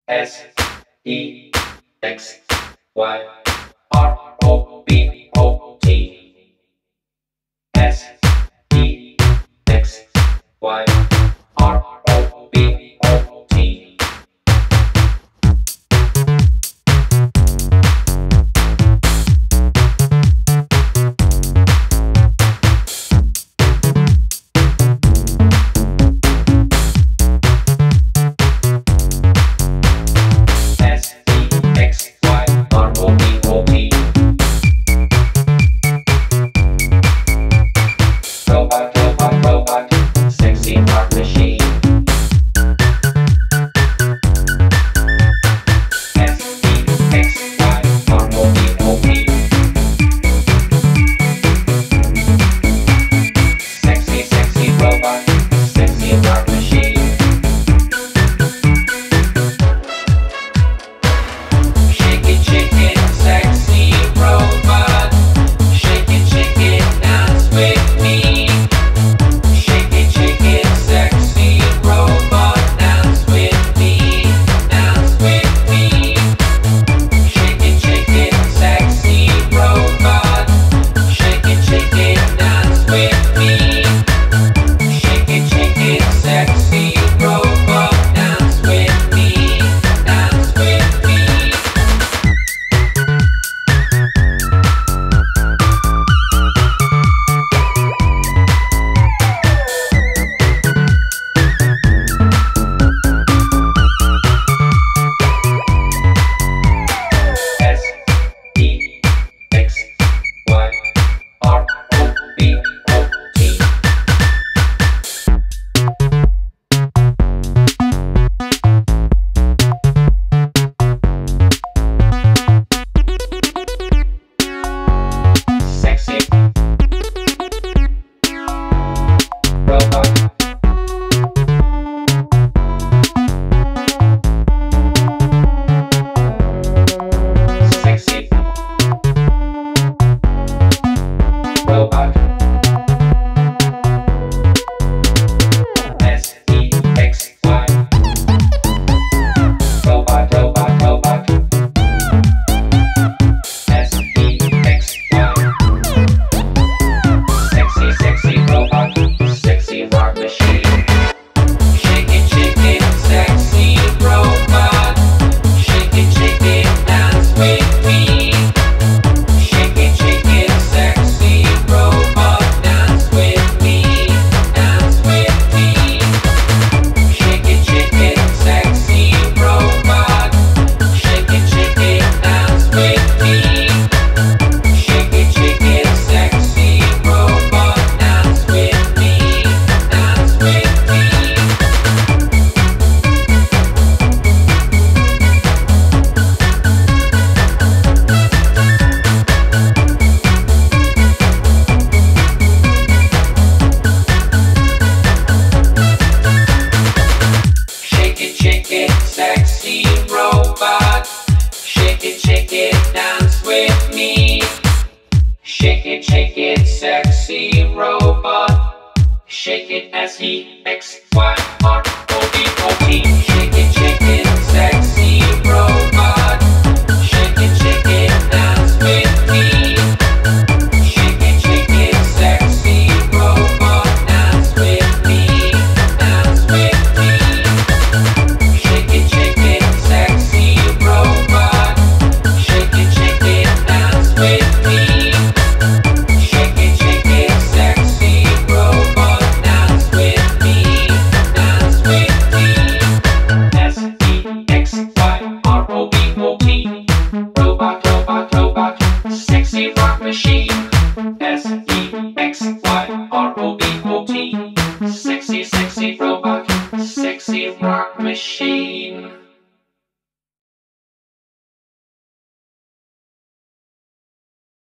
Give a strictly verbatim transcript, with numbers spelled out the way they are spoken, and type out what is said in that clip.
S E X Y R O B O T. S E X Y R O B O T. Robot, robot, robot, sexy art machine. S E X Y R O B O T. Sexy, sexy robot, sexy art machine. Shake it, shake it, sexy robot. Shake it, shake it, dance with me. Shake it, shake it, sexy robot, dance with me, dance with me. Shake it, shake it, sexy robot. Shake it, shake it, dance with me. Shake it, shake it, sexy robot, dance with me, dance with me. S E X Y R O B O T. Sexy robot. Sexy robot. S E X Y robot, robot, robot. S E X Y. Sexy, sexy robot, sexy art machine. Shake it, shake it, sexy robot. Shake it, shake it, dance with me. Shake it, shake it, sexy robot, dance with me, dance with me. Shake it, shake it, sexy robot. Shake it, shake it, dance with me. Shake it, shake it, sexy robot, dance with me, dance with me. Shake it, shake it, sexy robot. Shake it, shake it, dance with me. Shake it, shake it, sexy robot. Shake it, S E X Y R O B O T. Shake it, shake it, sexy robot. Shake it, shake it, dance with me. Shake it, shake it, sexy robot, dance with me, dance with me. Shake it, shake it, sexy robot. Shake it, shake it, dance with me. Shake it, shake it, sexy robot, dance with me, dance with me. S E X Y R O B O T. Robot, robot, robot, sexy rock machine. S E X Y R O B O T. Sexy, sexy robot, sexy rock